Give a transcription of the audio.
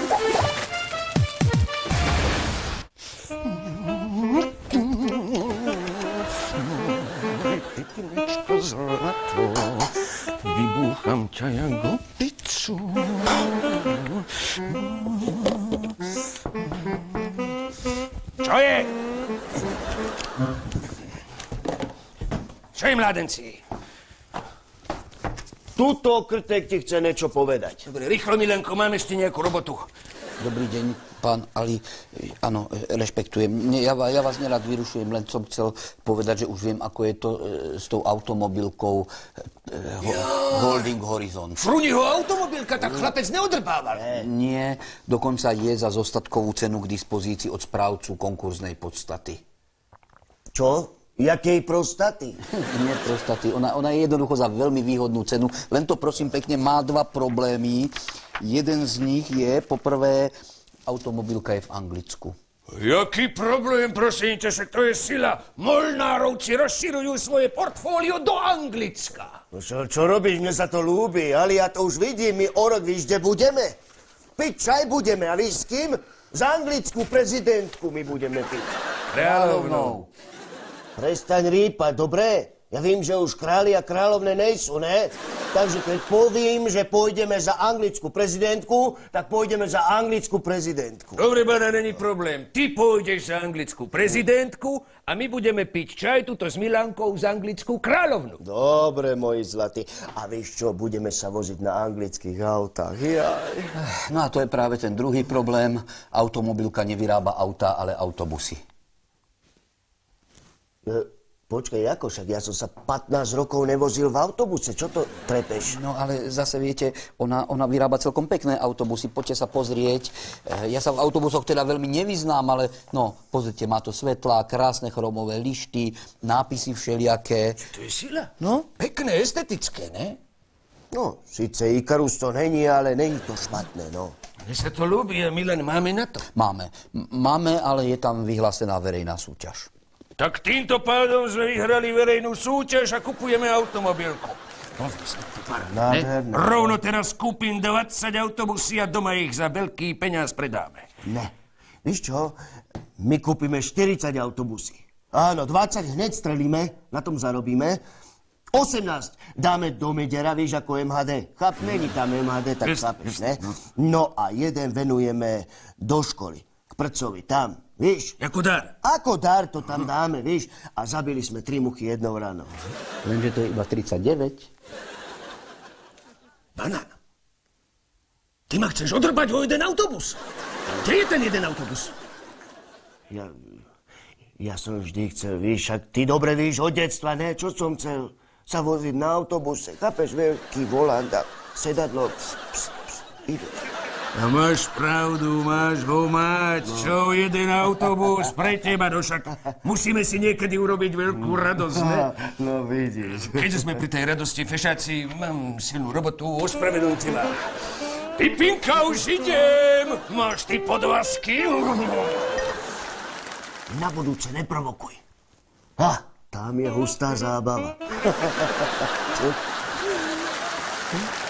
Tekinečko zlato, vybúcham ťa jako pizzu. Čo je? Čo je, mládenci? Tuto krtek ti chce niečo povedať. Dobre, rýchlo, Milenko, mám ešte nejakú robotu. Dobrý deň, pán Ali. Áno, rešpektujem. Ja vás nerad vyrušujem, len som chcel povedať, že už viem, ako je to s tou automobilkou Holding Horizon. Fruniho automobilka, tak chlapec neodrbával. Nie, dokonca je za zostatkovú cenu k dispozícii od správcu konkurznej podstaty. Čo? Jakej prostaty? Nie prostaty, ona je jednoducho za veľmi výhodnú cenu, len to prosím pekne má dva problémy. Jeden z nich je, poprvé, automobilka je v Anglicku. Jaký problém, prosím ťa, že to je sila. Molnárovci rozširujú svoje portfólio do Anglicka. No čo robíš? Mne sa to ľúbi, ale ja to už vidím. My o rok, víš, kde budeme? Piť čaj budeme, a víš s kým? Za anglickú prezidentku my budeme piť. Kráľovnou. Prestaň rýpať, dobre? Ja vím, že už králi a kráľovne nejsú, ne? Takže keď povím, že pôjdeme za anglickú prezidentku, tak pôjdeme za anglickú prezidentku. Dobre, Bana, není problém. Ty pôjdeš za anglickú prezidentku a my budeme piť čaj tuto s Milankou za anglickú kráľovnu. Dobre, moji zlatí. A vieš čo, budeme sa voziť na anglických autách. Jaj. No a to je práve ten druhý problém. Automobilka nevyrába autá, ale autobusy. Počkaj, ako však? Ja som sa 15 rokov nevozil v autobuse. Čo to trepeš? No ale zase viete, ona vyrába celkom pekné autobusy. Poďte sa pozrieť. Ja sa v autobusoch teda veľmi nevyznám, ale no, pozrite, má to svetlá, krásne chromové lišty, nápisy všelijaké. Čo to je sila? No? Pekné, estetické, ne? No, síce Ikarus to není, ale není to špatné, no. Mne sa to ľúbi a my len máme na to. Máme, ale je tam vyhlásená verejná súťaž. Tak týmto pádom sme vyhrali verejnú súťaž a kupujeme automobilku. No, Nádherné. Rovno teraz kúpim 20 autobusy a doma ich za veľký peňaz predáme. Ne. Víš čo? My kúpime 40 autobusy. Áno, 20 hneď strelíme, na tom zarobíme. 18 dáme do Medera, vieš, ako MHD. Není tam MHD, tak chápeš, ne? No a jeden venujeme do školy. K Prcovi, tam. Víš? Ako dar. Ako dar to tam dáme, víš? A zabili sme 3 muchy jednou ranou. Lenže to je iba 39. Banán. Ty ma chceš odrbať o jeden autobus. Kde je ten jeden autobus? Ja som vždy chcel, víš, však ty dobre víš od detstva, ne? Čo som chcel? Sa voziť na autobuse. Chápeš, veľký volant a sedadlo. Ideš. A máš pravdu, máš ho mať. No. Čo jeden autobus pre teba, no však musíme si niekedy urobiť veľkú radosť, ne? No vidíš. Keďže sme pri tej radosti, fešáci, mám silnú robotu, ospravedlňujem teba. Pipinka, už idem! Máš ty podvazky? Na budúce neprovokuj. Tam je hustá zábava.